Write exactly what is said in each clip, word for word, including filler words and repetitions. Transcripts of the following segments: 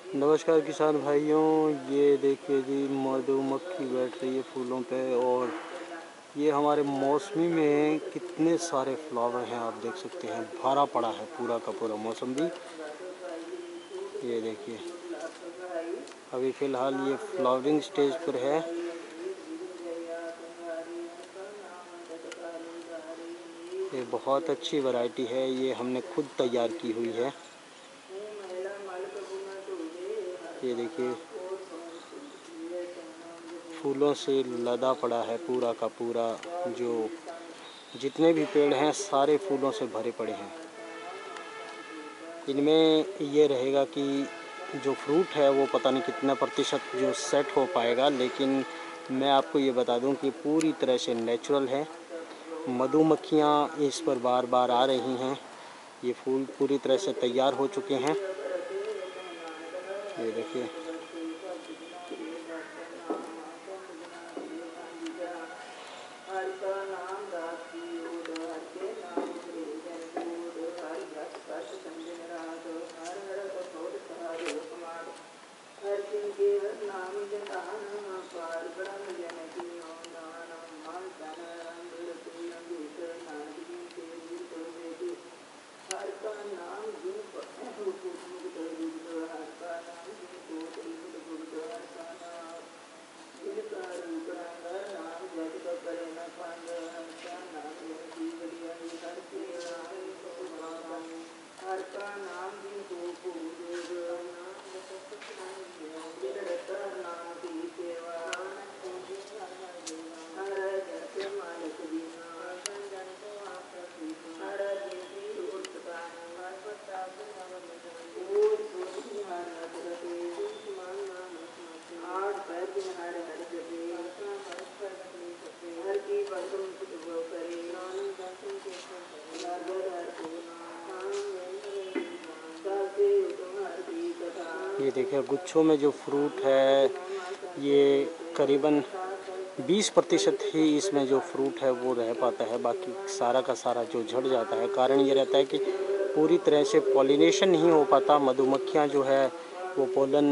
नमस्कार किसान भाइयों, ये देखिए जी मधुमक्खी बैठ रही है फूलों पे। और ये हमारे मौसमी में कितने सारे फ्लावर हैं, आप देख सकते हैं। भरा पड़ा है पूरा का पूरा मौसम भी। ये देखिए अभी फ़िलहाल ये फ्लावरिंग स्टेज पर है। ये बहुत अच्छी वैरायटी है, ये हमने खुद तैयार की हुई है। ये देखिए फूलों से लदा पड़ा है पूरा का पूरा। जो जितने भी पेड़ हैं सारे फूलों से भरे पड़े हैं। इनमें ये रहेगा कि जो फ्रूट है वो पता नहीं कितना प्रतिशत जो सेट हो पाएगा, लेकिन मैं आपको ये बता दूं कि पूरी तरह से नेचुरल है। मधुमक्खियाँ इस पर बार बार आ रही हैं। ये फूल पूरी तरह से तैयार हो चुके हैं। ये देखिए ये देखिए गुच्छों में जो फ्रूट है ये करीबन बीस प्रतिशत ही इसमें जो फ्रूट है वो रह पाता है। बाकी सारा का सारा जो झड़ जाता है। कारण ये रहता है कि पूरी तरह से पॉलिनेशन नहीं हो पाता। मधुमक्खियाँ जो है वो पोलन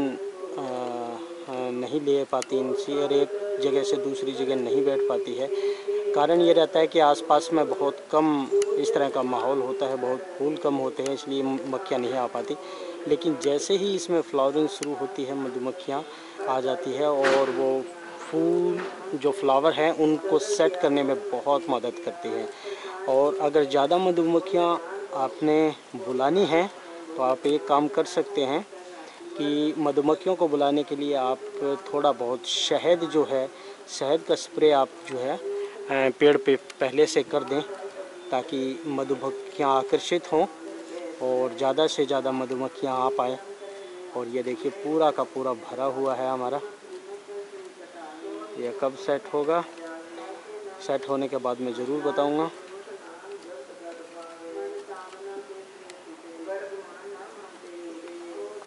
नहीं ले पाती इनसे, और एक जगह से दूसरी जगह नहीं बैठ पाती है। कारण ये रहता है कि आसपास में बहुत कम इस तरह का माहौल होता है, बहुत फूल कम होते हैं, इसलिए मक्खियाँ नहीं आ पाती। लेकिन जैसे ही इसमें फ्लावरिंग शुरू होती है मधुमक्खियाँ आ जाती है, और वो फूल जो फ्लावर हैं उनको सेट करने में बहुत मदद करती हैं। और अगर ज़्यादा मधुमक्खियाँ आपने बुलानी हैं तो आप एक काम कर सकते हैं कि मधुमक्खियों को बुलाने के लिए आप थोड़ा बहुत शहद जो है, शहद का स्प्रे आप जो है पेड़ पे पहले से कर दें, ताकि मधुमक्खियाँ आकर्षित हों और ज़्यादा से ज़्यादा मधुमक्खियाँ आ पाए। और ये देखिए पूरा का पूरा भरा हुआ है हमारा। यह कब सेट होगा, सेट होने के बाद मैं ज़रूर बताऊंगा।